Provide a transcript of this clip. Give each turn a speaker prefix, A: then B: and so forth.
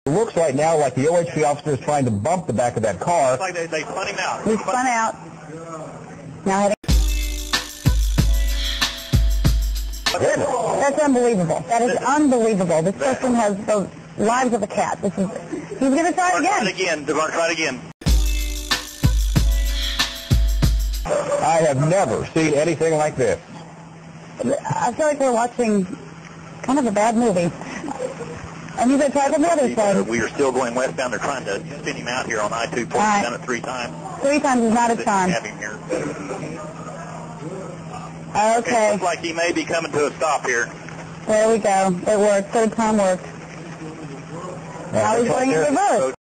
A: It looks right now like the OHP officer is trying to bump the back of that car.
B: Looks like they spun him out.
C: He spun out. Now that's unbelievable. That is unbelievable. This person has the lives of a cat. He's going to try it again.
B: They're going to try it again.
A: I have never seen anything like this.
C: I feel like we're watching kind of a bad movie. And he's going to try it on the other side.
B: We are still going westbound. They're trying to spin him out here on I-2, pointing down it 3 times.
C: 3 times is not a charm.
B: Have him here.
C: Okay.
B: It looks like he may be coming to a stop here.
C: There we go. It worked. 3rd time worked. Now he's going in reverse.